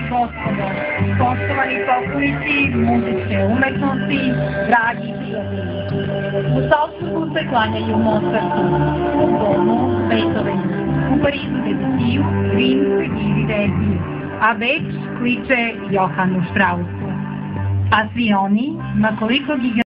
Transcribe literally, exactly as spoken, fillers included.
gospodo, poštovani poklonici muzičke umetnosti, dragi prijatelji. U Salzburgu se klanjaju Mozartu, u Bonu Beethovenu, u Parizu Debussiju, Rim se divi Verdi, a Beč kliče Johanu Straussu. A svi oni, ma koliko